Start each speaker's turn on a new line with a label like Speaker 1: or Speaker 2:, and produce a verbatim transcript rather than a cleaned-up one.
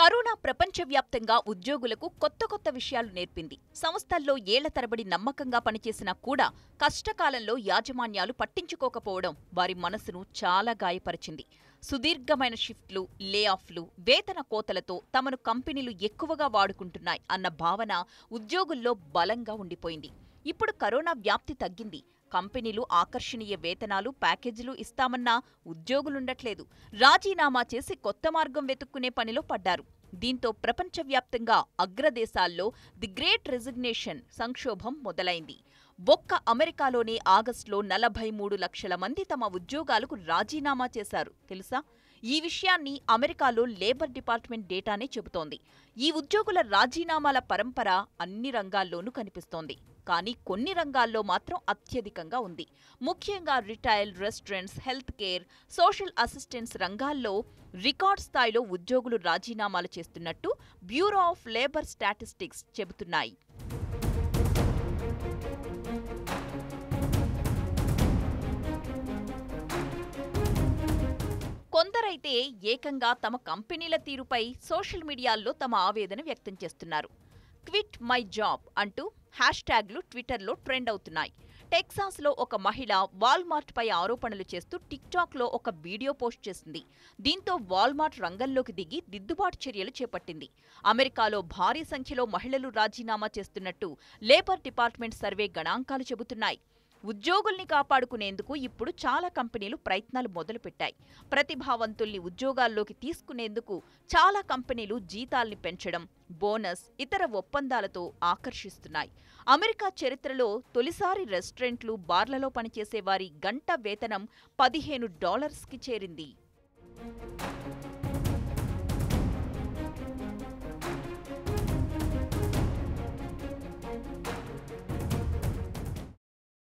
Speaker 1: Corona ప్రపంచవ్యాప్తంగా ఉద్యోగులకు కొత్త కొత్త విషయాలు నేర్పింది. సంస్థల్లో ఏళ్ల తరబడి నమ్మకంగా పనిచేసినా కూడా కష్టకాలంలో యాజమాన్యాలు పట్టించుకోకపోవడం వారి మనసును చాలా గాయపరిచింది. సుదీర్ఘమైన షిఫ్ట్లు, లే ఆఫ్లు, వేతన కోతలతో తమను కంపెనీలు ఎక్కువగా వాడుకుంటున్నాయి అన్న భావన ఉద్యోగుల్లో బలంగా ఉండిపోయింది. ఇప్పుడు కరోనా వ్యాప్తి తగ్గింది. కంపెనీలు ఆకర్షణీయ వేతనాలు, ప్యాకేజీలు ఇస్తామన్నా ఉద్యోగులుండట్లేదు. రాజీనామా చేసి కొత్త మార్గం వెతుక్కునే పనిలో పడ్డారు. దీంతో ప్రపంచవ్యాప్తంగా అగ్రదేశాల్లో ది గ్రేట్ రెసిగ్నేషన్ సంక్షోభం మొదలైంది. ఒక్క అమెరికాలోనే ఆగస్టులో నలభై మూడు లక్షల మంది తమ ఉద్యోగాలకు రాజీనామా చేశారు. తెలుసా? ఈ విషయాన్ని అమెరికాలో లేబర్ డిపార్ట్మెంట్ డేటానే చెబుతోంది. ఈ ఉద్యోగుల రాజీనామాల పరంపర అన్ని రంగాల్లోనూ కనిపిస్తోంది. కానీ కొన్ని రంగాల్లో మాత్రం అత్యధికంగా ఉంది. ముఖ్యంగా retail, restaurants, health care, social assistance రంగాల్లో రికార్డ్ స్థాయిలో ఉద్యోగులు రాజీనామాలు చేస్తున్నట్టు బ్యూరో ఆఫ్ లేబర్ స్టాటిస్టిక్స్ చెబుతున్నాయి. కొందరైతే ఏకంగా తమ కంపెనీల తీరుపై సోషల్ మీడియాల్లో తమ ఆవేదన వ్యక్తం చేస్తున్నారు. క్విట్ మై జాబ్ అంటూ హ్యాష్ ట్యాగ్లు ట్విట్టర్లో ట్రెండ్ అవుతున్నాయి. టెక్సాస్లో ఒక మహిళ వాల్మార్ట్ పై ఆరోపణలు చేస్తూ టిక్టాక్లో ఒక వీడియో పోస్ట్ చేసింది. దీంతో వాల్మార్ట్ రంగంలోకి దిగి దిద్దుబాటు చర్యలు చేపట్టింది. అమెరికాలో భారీ సంఖ్యలో మహిళలు రాజీనామా చేస్తున్నట్టు లేబర్ డిపార్ట్మెంట్ సర్వే గణాంకాలు చెబుతున్నాయి. ఉద్యోగుల్ని కాపాడుకునేందుకు ఇప్పుడు చాలా కంపెనీలు ప్రయత్నాలు మొదలుపెట్టాయి. ప్రతిభావంతుల్ని ఉద్యోగాల్లోకి తీసుకునేందుకు చాలా కంపెనీలు జీతాల్ని పెంచడం, బోనస్, ఇతర ఒప్పందాలతో ఆకర్షిస్తున్నాయి. అమెరికా చరిత్రలో తొలిసారి రెస్టారెంట్లు, బార్లలో పనిచేసే వారి గంట వేతనం పదిహేను డాలర్స్కి చేరింది.